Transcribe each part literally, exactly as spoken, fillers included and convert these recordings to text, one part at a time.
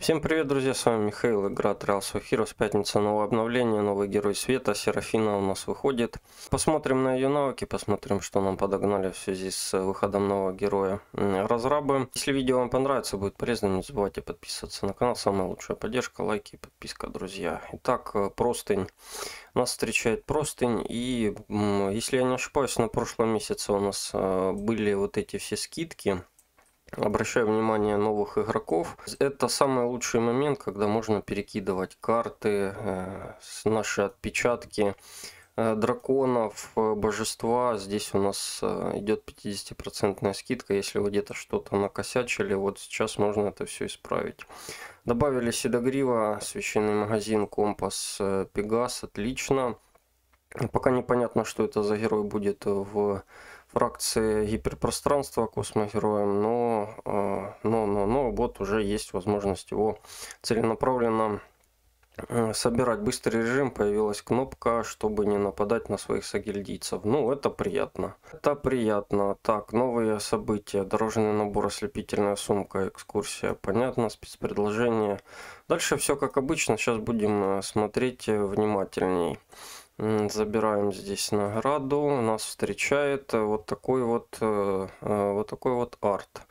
Всем привет, друзья, с вами Михаил, игра Trials of Heroes, пятница, новое обновление, новый герой света, Серафина у нас выходит. Посмотрим на ее навыки, посмотрим, что нам подогнали в связи с выходом нового героя разрабы. Если видео вам понравится, будет полезно, не забывайте подписываться на канал, самая лучшая поддержка, лайки и подписка, друзья. Итак, простынь. Нас встречает простынь, и если я не ошибаюсь, на прошлом месяце у нас были вот эти все скидки. Обращаю внимание новых игроков. Это самый лучший момент, когда можно перекидывать карты, э, наши отпечатки э, драконов, э, божества. Здесь у нас э, идет пятидесятипроцентная скидка. Если вы где-то что-то накосячили, вот сейчас можно это все исправить. Добавили Седогрива, священный магазин, компас, э, Пегас. Отлично. Пока непонятно, что это за герой будет в фракции гиперпространства космогероем, но, но, но, но вот уже есть возможность его целенаправленно собирать. Быстрый режим, появилась кнопка, чтобы не нападать на своих согильдийцев. Ну, это приятно. Это приятно. Так, новые события. Дорожный набор, ослепительная сумка, экскурсия. Понятно, спецпредложение. Дальше все как обычно. Сейчас будем смотреть внимательней. Забираем здесь награду. Нас встречает вот такой вот, вот такой вот арт.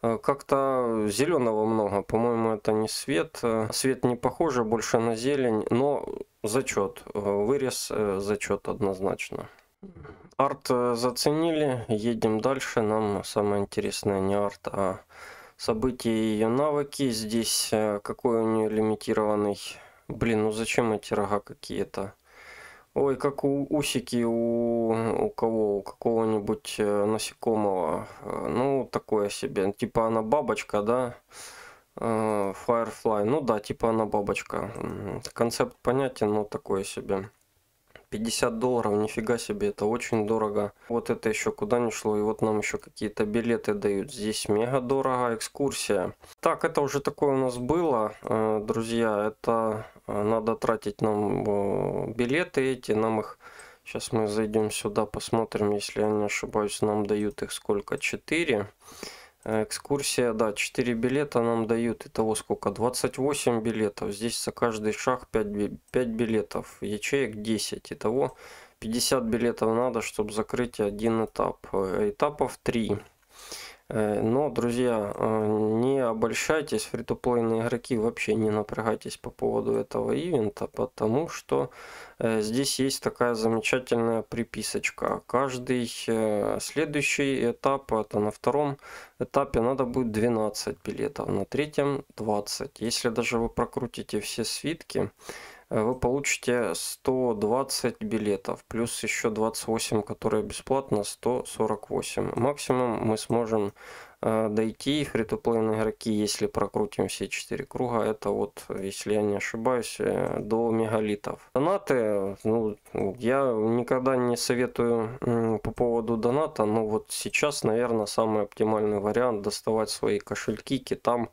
Как-то зеленого много. По-моему, это не свет. Свет не похоже, больше на зелень. Но зачет. Вырез зачет однозначно. Арт заценили. Едем дальше. Нам самое интересное не арт, а события и ее навыки. Здесь какой у нее лимитированный. Блин, ну зачем эти рога какие-то? Ой, как у усики у, у кого, у какого-нибудь насекомого. Ну, такое себе. Типа она бабочка, да? Firefly. Ну да, типа она бабочка. Концепт понятен, но такое себе. пятьдесят долларов, нифига себе, это очень дорого. Вот это еще куда ни шло, и вот нам еще какие-то билеты дают. Здесь мега дорого, экскурсия. Так, это уже такое у нас было, друзья. Это надо тратить нам билеты эти, нам их... Сейчас мы зайдем сюда, посмотрим, если я не ошибаюсь, нам дают их сколько? четыре. Экскурсия, да, четыре билета нам дают. Итого сколько? двадцать восемь билетов. Здесь за каждый шаг пять, пять билетов. Ячеек десять. Итого пятьдесят билетов надо, чтобы закрыть один этап. Этапов три. Но, друзья, не обольщайтесь, фри-то-плейные игроки, вообще не напрягайтесь по поводу этого ивента, потому что здесь есть такая замечательная приписочка. Каждый следующий этап, это на втором этапе надо будет двенадцать билетов, на третьем двадцать. Если даже вы прокрутите все свитки, вы получите сто двадцать билетов, плюс еще двадцать восемь, которые бесплатно, сто сорок восемь. Максимум мы сможем э, дойти, фри-то-плейные игроки, если прокрутим все четыре круга, это вот, если я не ошибаюсь, э, до мегалитов. Донаты, ну, я никогда не советую э, по поводу доната, но вот сейчас, наверное, самый оптимальный вариант доставать свои кошельки китам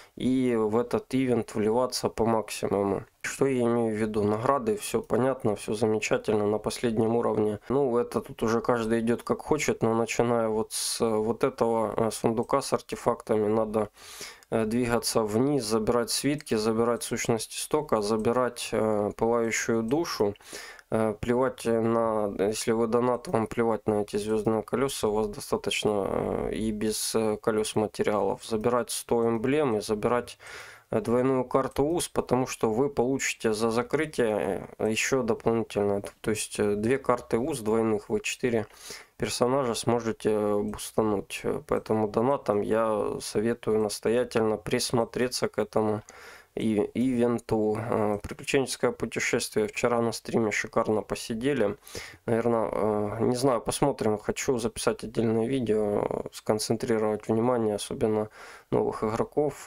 и в этот ивент вливаться по максимуму. Что я имею в виду? Награды, все понятно, все замечательно на последнем уровне. Ну, это тут уже каждый идет как хочет, но начиная вот с вот этого сундука с артефактами надо двигаться вниз, забирать свитки, забирать сущности стока, забирать э, пылающую душу. Плевать на, если вы донат, вам плевать на эти звездные колеса, у вас достаточно и без колес материалов. Забирать сто эмблем и забирать двойную карту УЗ, потому что вы получите за закрытие еще дополнительно, то есть две карты УЗ двойных, вы четыре персонажа сможете бустануть. Поэтому донатом я советую настоятельно присмотреться к этому и ивенту. Приключенческое путешествие. Вчера на стриме шикарно посидели. Наверное, не знаю, посмотрим. Хочу записать отдельное видео, сконцентрировать внимание, особенно новых игроков.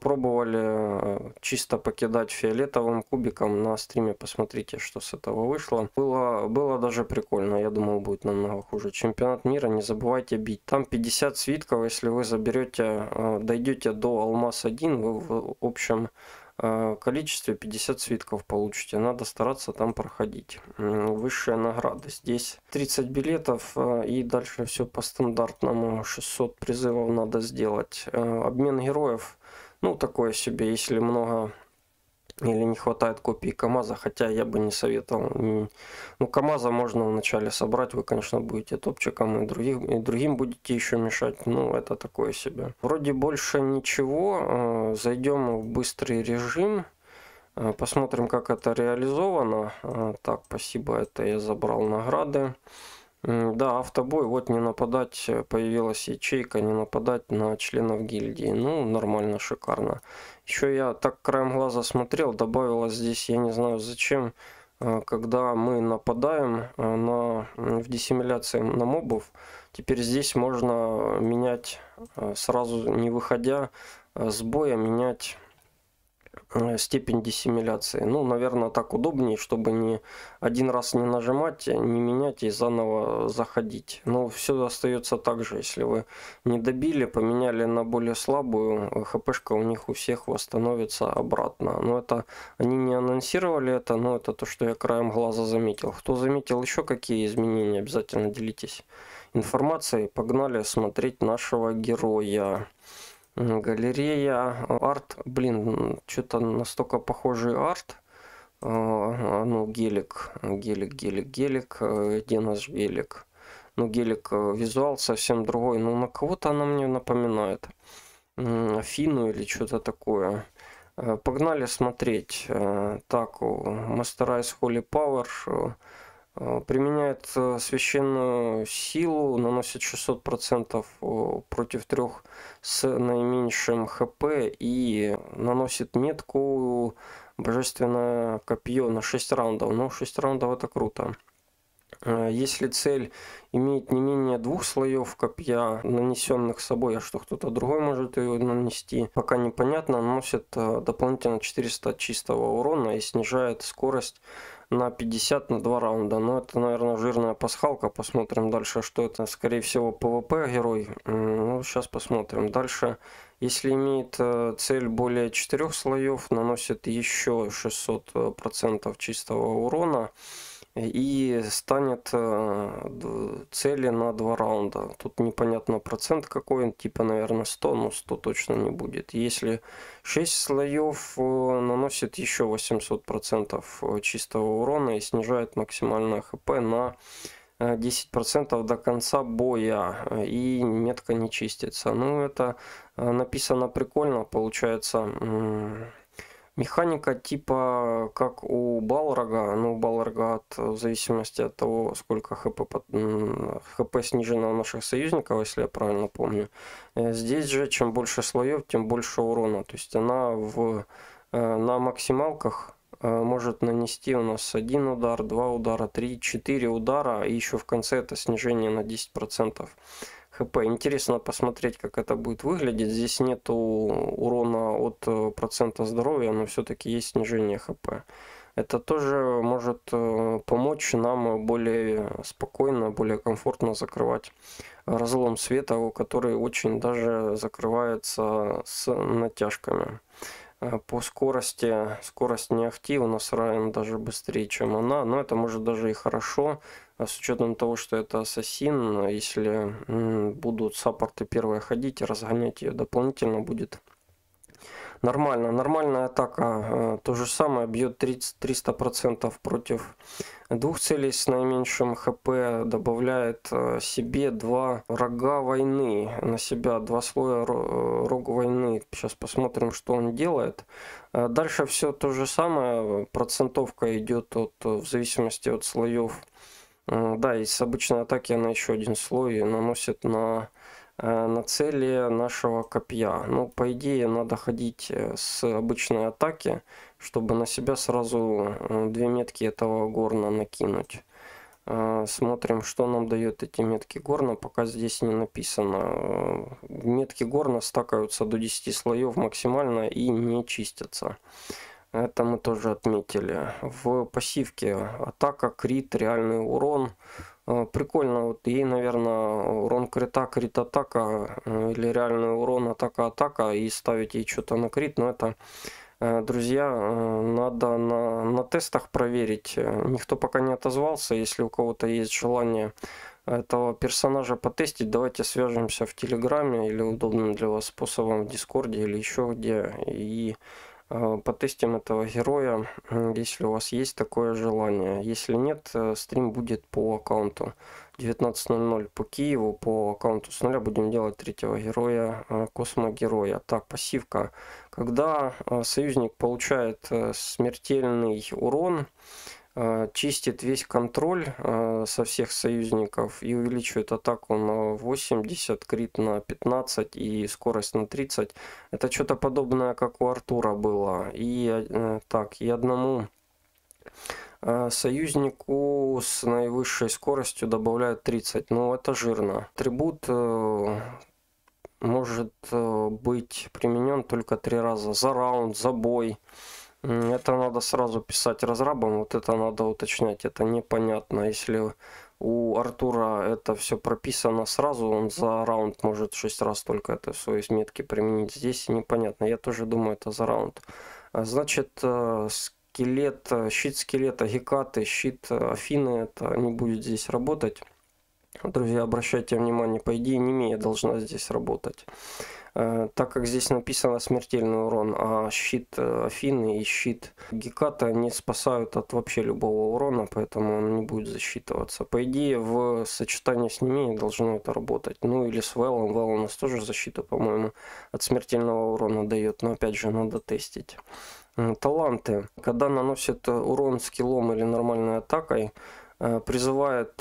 Попробовали чисто покидать фиолетовым кубиком на стриме. Посмотрите, что с этого вышло. Было, было даже прикольно. Я думал, будет намного хуже. Чемпионат мира. Не забывайте бить. Там пятьдесят свитков. Если вы заберете, дойдете до алмаз один, вы в общем количестве пятьдесят свитков получите. Надо стараться там проходить. Высшая награда. Здесь тридцать билетов и дальше все по стандартному. шестьсот призывов надо сделать. Обмен героев. Ну, такое себе, если много или не хватает копии КамАЗа, хотя я бы не советовал. Ну, КамАЗа можно вначале собрать, вы, конечно, будете топчиком, и, других, и другим будете еще мешать. Ну, это такое себе. Вроде больше ничего. Зайдем в быстрый режим. Посмотрим, как это реализовано. Так, спасибо, это я забрал награды. Да, автобой, вот не нападать, появилась ячейка, не нападать на членов гильдии. Ну, нормально, шикарно. Еще я так краем глаза смотрел, добавилось здесь, я не знаю зачем, когда мы нападаем на, в диссимиляции на мобов, теперь здесь можно менять, сразу не выходя с боя, менять степень диссимиляции. Ну, наверное, так удобнее, чтобы не один раз не нажимать, не менять и заново заходить. Но все остается так же. Если вы не добили, поменяли на более слабую, хпшка у них у всех восстановится обратно. Но это они не анонсировали это, но это то, что я краем глаза заметил. Кто заметил еще какие изменения, обязательно делитесь информацией. Погнали смотреть нашего героя. Галерея, арт, блин, что-то настолько похожий арт. Ну, гелик, гелик, гелик, гелик, где наш гелик? Ну, гелик, визуал совсем другой, но на кого-то она мне напоминает. Афину или что-то такое. Погнали смотреть. Так, Masterize Holy Power. Применяет священную силу, наносит шестьсот процентов против трех с наименьшим хп и наносит метку божественное копье на шесть раундов. Ну, шесть раундов это круто. Если цель имеет не менее двух слоев копья, нанесенных собой, а что кто-то другой может ее нанести, пока непонятно, наносит дополнительно четыреста чистого урона и снижает скорость на пятьдесят на два раунда. Но это, наверное, жирная пасхалка. Посмотрим дальше, что это. Скорее всего, пэ вэ пэ герой. Ну, сейчас посмотрим. Дальше, если имеет цель более четырех слоев, наносит еще шестьсот процентов чистого урона. И станет цели на два раунда. Тут непонятно процент какой, типа, наверное, сто, но сто точно не будет. Если шесть слоев, наносит еще восемьсот процентов чистого урона и снижает максимальное хп на десять процентов до конца боя. И метка не чистится. Ну, это написано прикольно, получается. Механика типа как у Балрога, ну, у Балрога от, в зависимости от того, сколько хп, хп снижено у наших союзников, если я правильно помню. Здесь же, чем больше слоев, тем больше урона. То есть она в, на максималках может нанести у нас один удар, два удара, три, четыре удара, и еще в конце это снижение на десять процентов. хп. Интересно посмотреть, как это будет выглядеть. Здесь нету урона от процента здоровья, но все-таки есть снижение хп. Это тоже может помочь нам более спокойно, более комфортно закрывать разлом света, который очень даже закрывается с натяжками. По скорости, скорость не ахти, у нас Райан даже быстрее, чем она, но это может даже и хорошо, с учетом того, что это ассасин. Если будут саппорты первые ходить, разгонять ее дополнительно будет нормально. Нормальная атака то же самое, бьет триста процентов против двух целей с наименьшим хп, добавляет себе два рога войны на себя, два слоя рог войны. Сейчас посмотрим, что он делает. Дальше все то же самое, процентовка идет от, в зависимости от слоев. Да, из обычной атаки она еще один слой наносит на на цели нашего копья. Ну, по идее, надо ходить с обычной атаки, чтобы на себя сразу две метки этого горна накинуть. Смотрим, что нам дает эти метки горна, пока здесь не написано. Метки горна стакаются до десяти слоев максимально и не чистятся. Это мы тоже отметили. В пассивке атака, крит, реальный урон. Прикольно, вот ей, наверное, урон крита, крит атака или реальный урон атака атака и ставить ей что-то на крит, но это, друзья, надо на, на тестах проверить. Никто пока не отозвался. Если у кого-то есть желание этого персонажа потестить, давайте свяжемся в Телеграме или удобным для вас способом в Дискорде или еще где. И э, потестим этого героя, если у вас есть такое желание. Если нет, стрим будет по аккаунту. девятнадцать ноль ноль по Киеву, по аккаунту с нуля будем делать третьего героя, космогероя. Так, пассивка. Когда союзник получает смертельный урон, чистит весь контроль со всех союзников и увеличивает атаку на восемьдесят, крит на пятнадцать и скорость на тридцать. Это что-то подобное, как у Артура было. И так, и одному союзнику с наивысшей скоростью добавляют тридцать. Ну, это жирно. Атрибут может быть применен только три раза. За раунд, за бой. Это надо сразу писать разрабам, вот это надо уточнять, это непонятно. Если у Артура это все прописано сразу, он за раунд может шесть раз только это в своей метке применить. Здесь непонятно, я тоже думаю, это за раунд. Значит, скелет, щит скелета Гекаты, щит Афины, это не будет здесь работать. Друзья, обращайте внимание, по идее Немея должна здесь работать. Так как здесь написано смертельный урон, а щит Афины и щит Геката не спасают от вообще любого урона, поэтому он не будет засчитываться. По идее, в сочетании с Немеей должно это работать. Ну или с Велом. Вел у нас тоже защиту, по-моему, от смертельного урона дает, но опять же надо тестить. Таланты. Когда наносит урон скиллом или нормальной атакой, призывает,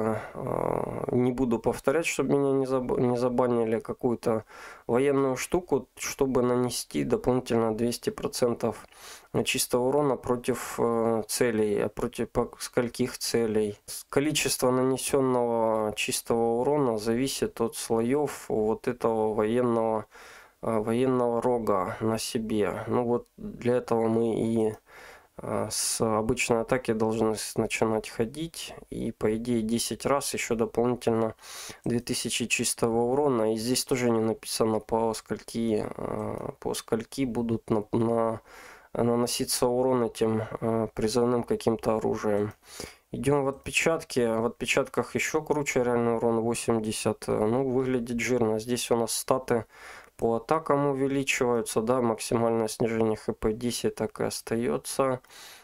не буду повторять, чтобы меня не забанили, какую-то военную штуку, чтобы нанести дополнительно двести процентов чистого урона против целей, против скольких целей. Количество нанесенного чистого урона зависит от слоев вот этого военного, военного рога на себе. Ну вот для этого мы и с обычной атаки должны начинать ходить, и по идее десять раз еще дополнительно две тысячи чистого урона. И здесь тоже не написано по скольки, по скольки будут на, на, наноситься урон этим призывным каким-то оружием. Идем в отпечатки. В отпечатках еще круче, реальный урон восемьдесят. Ну, выглядит жирно. Здесь у нас статы по атакам увеличиваются, да, максимальное снижение хп десять так и остается.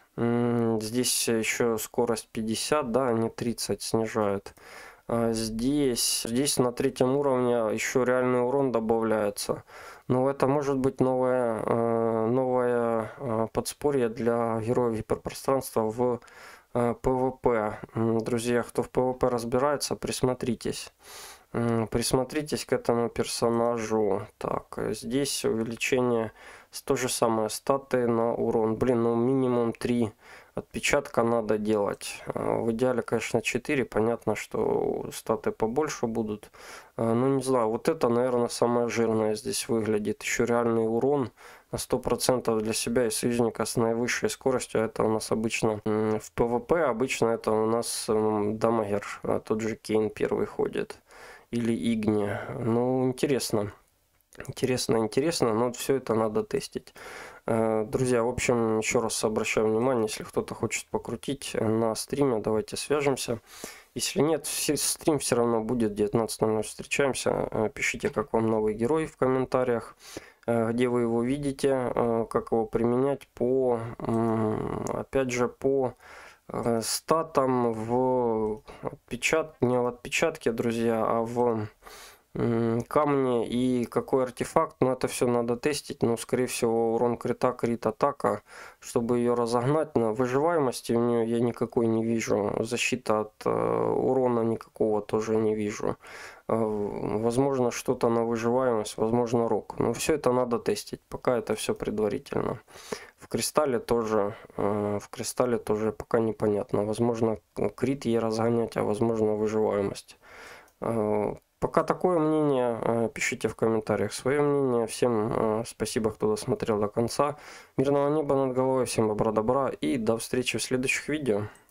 Здесь еще скорость пятьдесят, да, они тридцать снижают. Здесь, здесь на третьем уровне еще реальный урон добавляется. Но это может быть новое, новое подспорье для героев гиперпространства в ПВП. Друзья, кто в ПВП разбирается, присмотритесь. Присмотритесь к этому персонажу. Так, здесь увеличение, то же самое, статы на урон. Блин, ну минимум три отпечатка надо делать. В идеале, конечно, четыре. Понятно, что статы побольше будут. Ну, не знаю, вот это, наверное, самое жирное здесь выглядит. Еще реальный урон на сто процентов для себя и союзника с наивысшей скоростью. Это у нас обычно в ПВП, обычно это у нас дамагер, тот же Кейн первый ходит. Или Игни. Ну, интересно. Интересно, интересно, но все это надо тестить. Друзья, в общем, еще раз обращаю внимание, если кто-то хочет покрутить на стриме, давайте свяжемся. Если нет, стрим все равно будет девятнадцать ноль ноль. Встречаемся. Пишите, как вам новый герой в комментариях, где вы его видите, как его применять по, опять же, по статам в отпечат... не в отпечатке, друзья, а в камне и какой артефакт. Но это все надо тестить. Но, скорее всего, урон крита, крит, атака, чтобы ее разогнать. На выживаемости у нее я никакой не вижу. Защита от э, урона никакого тоже не вижу. Э, возможно, что-то на выживаемость, возможно, рок. Но все это надо тестить. Пока это все предварительно. В кристалле тоже, э, в кристалле тоже пока непонятно. Возможно, крит ей разгонять, а возможно, выживаемость. Э, Пока такое мнение, пишите в комментариях свое мнение. Всем спасибо, кто досмотрел до конца. Мирного неба над головой, всем добра, добра и до встречи в следующих видео.